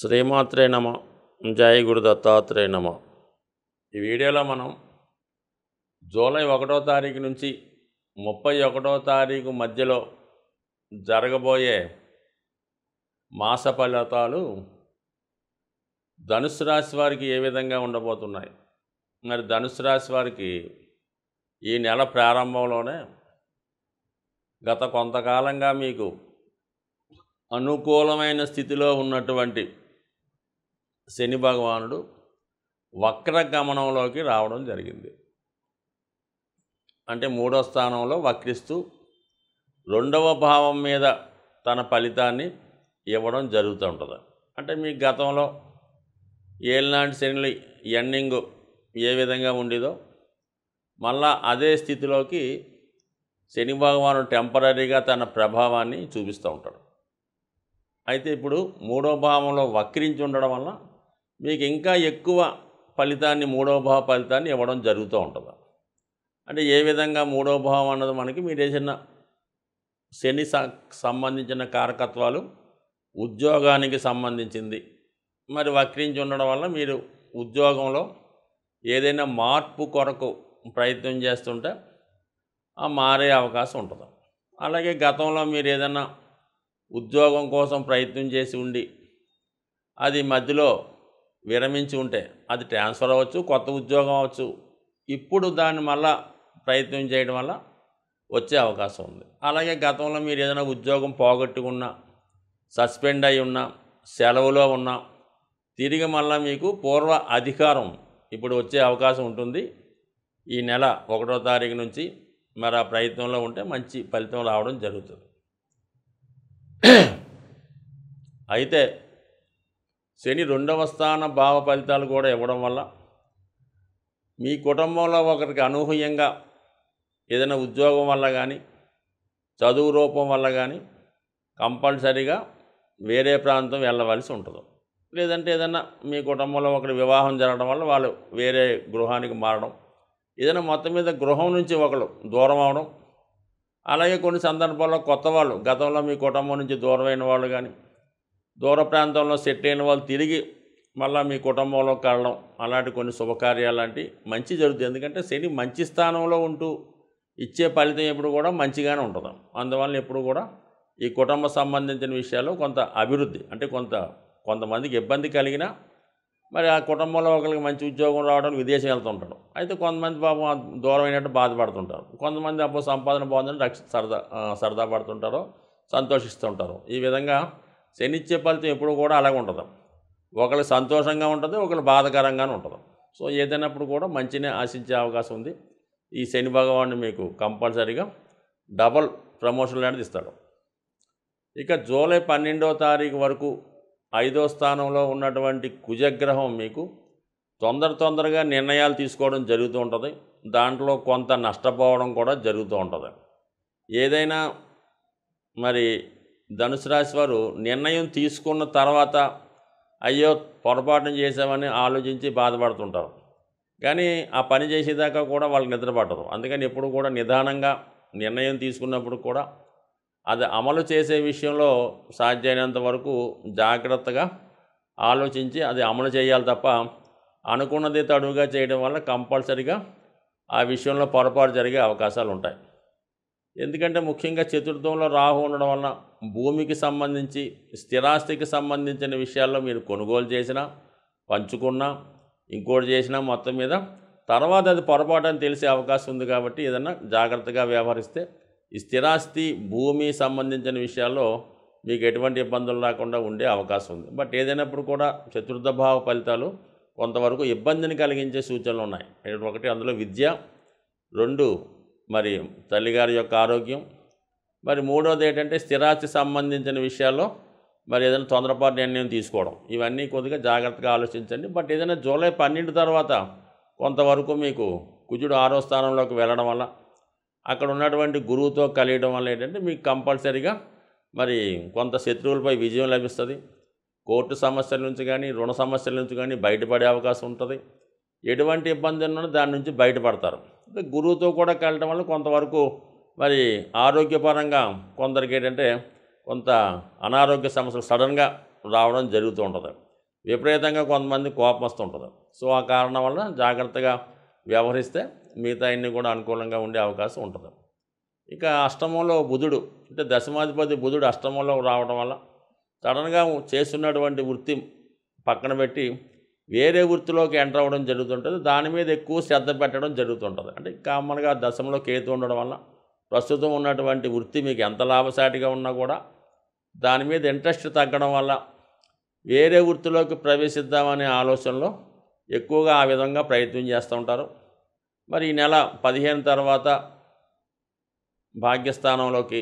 శ్రీమాత్రే నమ. జై గురు దత్తాత్రేయ నమ. ఈ వీడియోలో మనం జూలై 1వ తారీఖు నుంచి 31వ తారీఖు మధ్యలో జరగబోయే మాస ఫలితాలు ధనుసు రాశి వారికి ఏ విధంగా ఉండబోతున్నాయి. మరి ధనుసు రాశి వారికి ఈ నెల ప్రారంభంలోనే గత కొంతకాలంగా మీకు అనుకూలమైన స్థితిలో ఉన్నటువంటి శని భగవానుడు వక్ర గమనంలోకి రావడం జరిగింది. అంటే 3వ స్థానంలో వక్రిస్తూ 2వ భావం మీద తన ఫలితాన్ని ఇవ్వడం జరుగుతూ ఉంటుంది. అంటే మీ గతంలో ఏలినాటి శని ఎండింగ్ ఏ విధంగా ఉండేదో మళ్ళా అదే స్థితిలోకి శని భగవానుడు టెంపరీగా తన ప్రభావాన్ని చూపిస్తూ ఉంటాడు. అయితే ఇప్పుడు 3వ భావంలో వక్రించి ఉండడం వల్ల మీకు ఇంకా ఎక్కువ ఫలితాన్ని 3వ భావ ఫలితాన్ని ఇవ్వడం జరుగుతూ ఉంటుంది. అంటే ఏ విధంగా 3వ భావం అన్నది మనకి మీరు వేసిన శని సంబంధించిన కారకత్వాలు ఉద్యోగానికి సంబంధించింది. మరి వక్రించి ఉండడం వల్ల మీరు ఉద్యోగంలో ఏదైనా మార్పు కొరకు ప్రయత్నం చేస్తుంటే ఆ మారే అవకాశం ఉంటుంది. అలాగే గతంలో మీరు ఏదైనా ఉద్యోగం కోసం ప్రయత్నం చేసి ఉండి అది మధ్యలో విరమించి ఉంటే అది ట్రాన్స్ఫర్ అవ్వచ్చు, కొత్త ఉద్యోగం అవ్వచ్చు. ఇప్పుడు దాన్ని మళ్ళా ప్రయత్నం చేయడం వల్ల వచ్చే అవకాశం ఉంది. అలాగే గతంలో మీరు ఏదైనా ఉద్యోగం పోగొట్టుకున్నా, సస్పెండ్ అయి ఉన్నా, సెలవులో ఉన్నా తిరిగి మళ్ళీ మీకు పూర్వ అధికారం ఇప్పుడు వచ్చే అవకాశం ఉంటుంది. ఈ నెల 1వ తారీఖు నుంచి మరి ఆ ప్రయత్నంలో ఉంటే మంచి ఫలితం రావడం జరుగుతుంది. అయితే శని 2వ స్థాన భావ ఫలితాలు కూడా ఇవ్వడం వల్ల మీ కుటుంబంలో ఒకరికి అనూహ్యంగా ఏదైనా ఉద్యోగం వల్ల కానీ, చదువు రూపం వల్ల కానీ కంపల్సరీగా వేరే ప్రాంతం వెళ్ళవలసి ఉంటుంది. లేదంటే ఏదైనా మీ కుటుంబంలో ఒకరి వివాహం జరగడం వల్ల వాళ్ళు వేరే గృహానికి మారడం, ఏదైనా మొత్తం మీద గృహం నుంచి ఒకరు దూరం అవడం. అలాగే కొన్ని సందర్భాల్లో కొత్త వాళ్ళు గతంలో మీ కుటుంబం నుంచి దూరమైన వాళ్ళు కానీ, దూర ప్రాంతంలో సెట్ అయిన వాళ్ళు తిరిగి మళ్ళీ మీ కుటుంబంలో కలడం, అలాంటి కొన్ని శుభకార్యాలు లాంటి మంచి జరుగుతుంది. ఎందుకంటే శని మంచి స్థానంలో ఉంటూ ఇచ్చే ఫలితం ఎప్పుడు కూడా మంచిగానే ఉంటుంది. అందువల్ల ఎప్పుడు కూడా ఈ కుటుంబ సంబంధించిన విషయాల్లో కొంత అభివృద్ధి, అంటే కొంతమందికి ఇబ్బంది కలిగినా మరి ఆ కుటుంబంలో ఒకరికి మంచి ఉద్యోగం రావడానికి విదేశం వెళ్తుంటాడు. అయితే కొంతమంది పాపం దూరం అయినట్టు బాధపడుతుంటారు. కొంతమంది అప్పుడు సంపాదన బాగుందని సరదా పడుతుంటారు, సంతోషిస్తుంటారు. ఈ విధంగా శని ఇచ్చే ఫలితం ఎప్పుడు కూడా అలాగే ఉంటుంది. ఒకరికి సంతోషంగా ఉంటుంది, ఒకరికి బాధకరంగానే ఉంటుంది. సో ఏదైనప్పుడు కూడా మంచినే ఆశించే అవకాశం ఉంది. ఈ శని భగవానుడు మీకు కంపల్సరీగా డబల్ ప్రమోషన్లు అనేది ఇస్తాడు. ఇక జూలై 12వ తారీఖు వరకు 5వ స్థానంలో ఉన్నటువంటి కుజగ్రహం మీకు తొందరగా నిర్ణయాలు తీసుకోవడం జరుగుతూ ఉంటుంది. దాంట్లో కొంత నష్టపోవడం కూడా జరుగుతూ ఉంటుంది. ఏదైనా మరి ధనుసు రాశి వారు నిర్ణయం తీసుకున్న తర్వాత అయ్యో పొరపాటున చేసామని ఆలోచించి బాధపడుతుంటారు. కానీ ఆ పని చేసేదాకా కూడా వాళ్ళకి నిద్ర పట్టదు. అందుకని ఎప్పుడు కూడా నిదానంగా నిర్ణయం తీసుకున్నప్పుడు కూడా అది అమలు చేసే విషయంలో సాధ్యమైనంత వరకు జాగ్రత్తగా ఆలోచించి అది అమలు చేయాలి తప్ప అనుకున్నది తడువుగా చేయడం వల్ల కంపల్సరీగా ఆ విషయంలో పొరపాటు జరిగే అవకాశాలు ఉంటాయి. ఎందుకంటే ముఖ్యంగా చతుర్థంలో రాహు ఉండడం వలన భూమికి సంబంధించి, స్థిరాస్తికి సంబంధించిన విషయాల్లో మీరు కొనుగోలు చేసినా, పంచుకున్నా, ఇంకోటి చేసినా మొత్తం మీద తర్వాత అది పొరపాటు అని తెలిసే అవకాశం ఉంది. కాబట్టి ఏదన్నా జాగ్రత్తగా వ్యవహరిస్తే ఈ స్థిరాస్తి, భూమి సంబంధించిన విషయాల్లో మీకు ఎటువంటి ఇబ్బందులు రాకుండా ఉండే అవకాశం ఉంది. బట్ ఏదైనప్పుడు కూడా చతుర్థ భావ ఫలితాలు కొంతవరకు ఇబ్బందిని కలిగించే సూచనలు ఉన్నాయి. ఒకటి అందులో విద్య, 2 మరి తల్లిగారి యొక్క ఆరోగ్యం, మరి 3వది ఏంటంటే స్థిరాస్తి సంబంధించిన విషయాల్లో మరి ఏదైనా తొందరపాటు నిర్ణయం తీసుకోవడం. ఇవన్నీ కొద్దిగా జాగ్రత్తగా ఆలోచించండి. బట్ ఏదైనా జూలై 12 తర్వాత కొంతవరకు మీకు కుజుడు 6వ స్థానంలోకి వెళ్ళడం వల్ల అక్కడ ఉన్నటువంటి గురువుతో కలియడం వల్ల ఏంటంటే మీకు కంపల్సరీగా మరి కొంత శత్రువులపై విజయం లభిస్తుంది. కోర్టు సమస్యల నుంచి కానీ, రుణ సమస్యల నుంచి కానీ బయటపడే అవకాశం ఉంటుంది. ఎటువంటి ఇబ్బంది ఉన్నా దాని నుంచి బయటపడతారు. గురువుతో కూడా కలవడం వల్ల కొంతవరకు మరి ఆరోగ్యపరంగా కొందరికి ఏంటంటే కొంత అనారోగ్య సమస్యలు సడన్గా రావడం జరుగుతూ ఉంటుంది. విపరీతంగా కొంతమంది కోపం వస్తుంటుంది. సో ఆ కారణం వల్ల జాగ్రత్తగా వ్యవహరిస్తే మిగతా అన్నీ కూడా అనుకూలంగా ఉండే అవకాశం ఉంటుంది. ఇక అష్టమంలో బుధుడు అంటే దశమాధిపతి బుధుడు అష్టమంలో రావడం వల్ల సడన్గా చేస్తున్నటువంటి వృత్తి పక్కన పెట్టి వేరే వృత్తిలోకి ఎంటర్ అవ్వడం జరుగుతుంటుంది. దాని మీద ఎక్కువ శ్రద్ధ పెట్టడం జరుగుతుంటుంది. అంటే కామన్గా దశంలో కేతు ఉండడం వల్ల ప్రస్తుతం ఉన్నటువంటి వృత్తి మీకు ఎంత లాభసాటిగా ఉన్నా కూడా దాని మీద ఇంట్రెస్ట్ తగ్గడం వల్ల వేరే వృత్తిలోకి ప్రవేశిద్దామనే ఆలోచనలో ఎక్కువగా ఆ విధంగా ప్రయత్నం చేస్తూ ఉంటారు. మరి ఈ నెల 15 తర్వాత భాగ్యస్థానంలోకి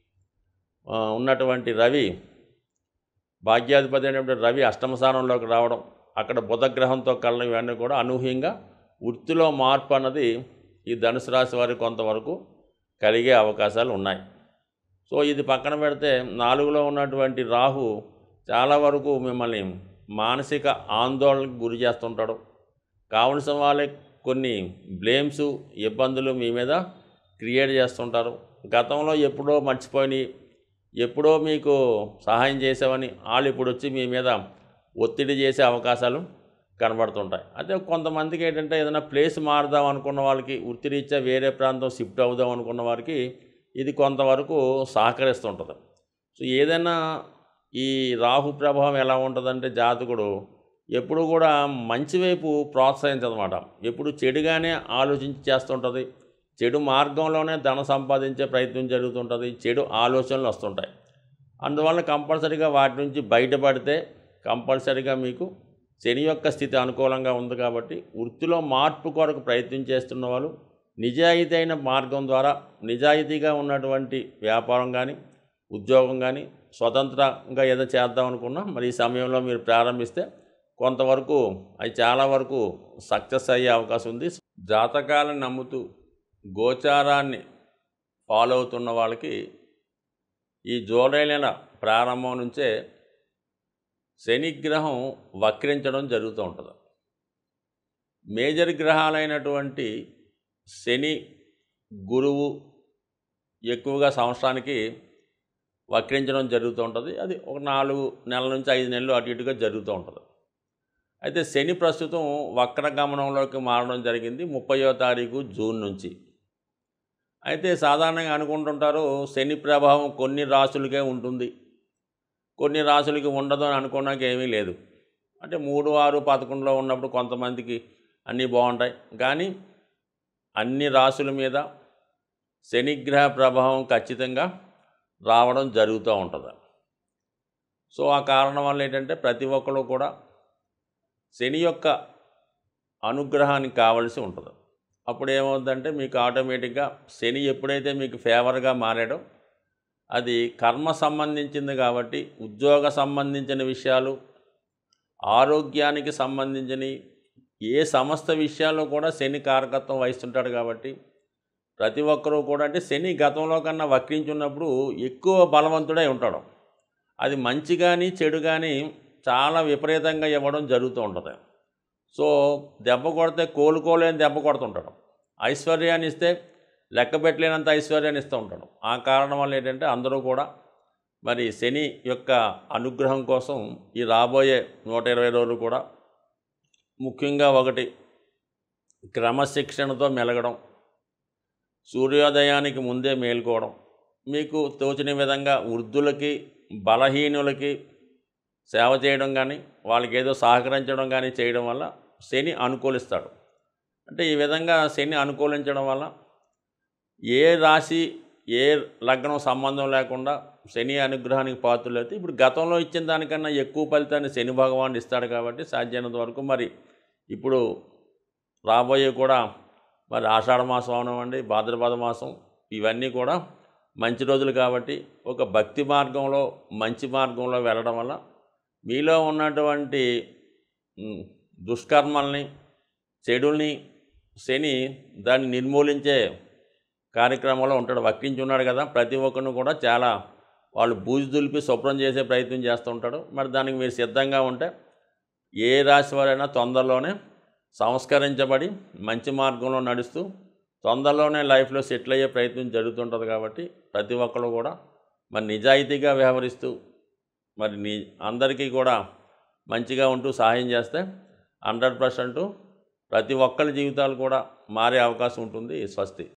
ఉన్నటువంటి రవి, భాగ్యాధిపతి అయినటువంటి రవి అష్టమ స్థానంలోకి రావడం, అక్కడ బుధగ్రహంతో కలడం, ఇవన్నీ కూడా అనూహ్యంగా వృత్తిలో మార్పు అన్నది ఈ ధనుసు రాశి వారికి కొంతవరకు కలిగే అవకాశాలు ఉన్నాయి. సో ఇది పక్కన పెడితే 4లో ఉన్నటువంటి రాహు చాలా వరకు మిమ్మల్ని మానసిక ఆందోళనకు గురి చేస్తుంటాడు. కావలసిన వాళ్ళే కొన్ని బ్లేమ్స్, ఇబ్బందులు మీ మీద క్రియేట్ చేస్తుంటారు. గతంలో ఎప్పుడో మర్చిపోయి ఎప్పుడో మీకు సహాయం చేసామని వాళ్ళు ఇప్పుడు వచ్చి మీ మీద ఒత్తిడి చేసే అవకాశాలు కనబడుతుంటాయి. అయితే కొంతమందికి ఏంటంటే ఏదైనా ప్లేస్ మారుదాం అనుకున్న వాళ్ళకి, వృత్తిరీత్యా వేరే ప్రాంతం షిఫ్ట్ అవుదాం అనుకున్న వారికి ఇది కొంతవరకు సహకరిస్తుంటుంది. సో ఏదైనా ఈ రాహు ప్రభావం ఎలా ఉంటుందంటే జాతకుడు ఎప్పుడు కూడా మంచి వైపు ప్రోత్సహించదన్నమాట. ఎప్పుడు చెడుగానే ఆలోచించి చేస్తుంటుంది. చెడు మార్గంలోనే ధన సంపాదించే ప్రయత్నం జరుగుతుంటుంది. చెడు ఆలోచనలు వస్తుంటాయి. అందువల్ల కంపల్సరీగా వాటి నుంచి బయటపడితే కంపల్సరీగా మీకు శని యొక్క స్థితి అనుకూలంగా ఉంది కాబట్టి వృత్తిలో మార్పు కొరకు ప్రయత్నం చేస్తున్న వాళ్ళు నిజాయితీ అయిన మార్గం ద్వారా నిజాయితీగా ఉన్నటువంటి వ్యాపారం కానీ, ఉద్యోగం కానీ, స్వతంత్రంగా ఏదో చేద్దాం అనుకున్నా మరి ఈ సమయంలో మీరు ప్రారంభిస్తే కొంతవరకు అది చాలా వరకు సక్సెస్ అయ్యే అవకాశం ఉంది. జాతకాలను నమ్ముతూ గోచారాన్ని ఫాలో అవుతున్న వాళ్ళకి ఈ జూలై నెల ప్రారంభం నుంచే శనిగ్రహం వక్రించడం జరుగుతూ ఉంటుంది. మేజర్ గ్రహాలైనటువంటి శని, గురువు ఎక్కువగా సంవత్సరానికి వక్రించడం జరుగుతూ ఉంటుంది. అది ఒక 4 నెలల నుంచి 5 నెలలు అటు ఇటుగా జరుగుతూ ఉంటుంది. అయితే శని ప్రస్తుతం వక్రగమనంలోకి మారడం జరిగింది 30వ తారీఖు జూన్ నుంచి. అయితే సాధారణంగా అనుకుంటుంటారు శని ప్రభావం కొన్ని రాశులకే ఉంటుంది, కొన్ని రాశులకి ఉండదు అని అనుకోవడానికి ఏమీ లేదు. అంటే 3, 6, 11లో ఉన్నప్పుడు కొంతమందికి అన్నీ బాగుంటాయి, కానీ అన్ని రాశుల మీద శనిగ్రహ ప్రభావం ఖచ్చితంగా రావడం జరుగుతూ ఉంటుంది. సో ఆ కారణం వల్ల ఏంటంటే ప్రతి ఒక్కరు కూడా శని యొక్క అనుగ్రహానికి కావలసి ఉంటుంది. అప్పుడు ఏమవుతుందంటే మీకు ఆటోమేటిక్గా శని ఎప్పుడైతే మీకు ఫేవర్గా మారాడో అది కర్మ సంబంధించింది కాబట్టి ఉద్యోగ సంబంధించిన విషయాలు, ఆరోగ్యానికి సంబంధించిన ఏ సమస్త విషయాల్లో కూడా శని కారకత్వం వహిస్తుంటాడు. కాబట్టి ప్రతి ఒక్కరూ కూడా అంటే శని గతంలో కన్నా వక్రించున్నప్పుడు ఎక్కువ బలవంతుడై ఉంటాడు. అది మంచి కానీ చెడు కానీ చాలా విపరీతంగా ఇవ్వడం జరుగుతూ ఉంటుంది. సో దెబ్బ కొడితే కోలుకోలేని దెబ్బ కొడుతుంటాడు. ఐశ్వర్యాన్ని ఇస్తే లెక్క పెట్టలేనంత ఐశ్వర్యాన్ని ఇస్తూ ఉంటాడు. ఆ కారణం వల్ల ఏంటంటే అందరూ కూడా మరి శని యొక్క అనుగ్రహం కోసం ఈ రాబోయే 120 రోజులు కూడా ముఖ్యంగా ఒకటి క్రమశిక్షణతో మెలగడం, సూర్యోదయానికి ముందే మేల్కోవడం, మీకు తోచిన విధంగా వృద్ధులకి, బలహీనులకి సేవ చేయడం కానీ, వాళ్ళకి ఏదో సహకరించడం కానీ చేయడం వల్ల శని అనుకూలిస్తాడు. అంటే ఈ విధంగా శని అనుకూలించడం వల్ల ఏ రాశి ఏ లగ్నం సంబంధం లేకుండా శని అనుగ్రహానికి పాత్రలైతే ఇప్పుడు గతంలో ఇచ్చిన దానికన్నా ఎక్కువ ఫలితాన్ని శని భగవానుడు ఇస్తాడు. కాబట్టి సాధ్యమైనంత వరకు మరి ఇప్పుడు రాబోయే కూడా మరి ఆషాఢ మాసం అవనివ్వండి, భాద్రపద మాసం, ఇవన్నీ కూడా మంచి రోజులు కాబట్టి ఒక భక్తి మార్గంలో మంచి మార్గంలో వెళ్ళడం వల్ల మీలో ఉన్నటువంటి దుష్కర్మల్ని, చెడుల్ని శని దాన్ని నిర్మూలించే కార్యక్రమంలో ఉంటాడు. వక్రించి ఉన్నాడు కదా, ప్రతి ఒక్కరిని కూడా చాలా వాళ్ళు బూజు దులిపి శుభ్రం చేసే ప్రయత్నం చేస్తూ ఉంటాడు. మరి దానికి మీరు సిద్ధంగా ఉంటే ఏ రాశి వారైనా తొందరలోనే సంస్కరించబడి మంచి మార్గంలో నడుస్తూ తొందరలోనే లైఫ్లో సెటిల్ అయ్యే ప్రయత్నం జరుగుతుంటుంది. కాబట్టి ప్రతి ఒక్కరు కూడా మరి నిజాయితీగా వ్యవహరిస్తూ మరి అందరికీ కూడా మంచిగా ఉంటూ సహాయం చేస్తే 100% ప్రతి ఒక్కరి జీవితాలు కూడా మారే అవకాశం ఉంటుంది. స్వస్తి.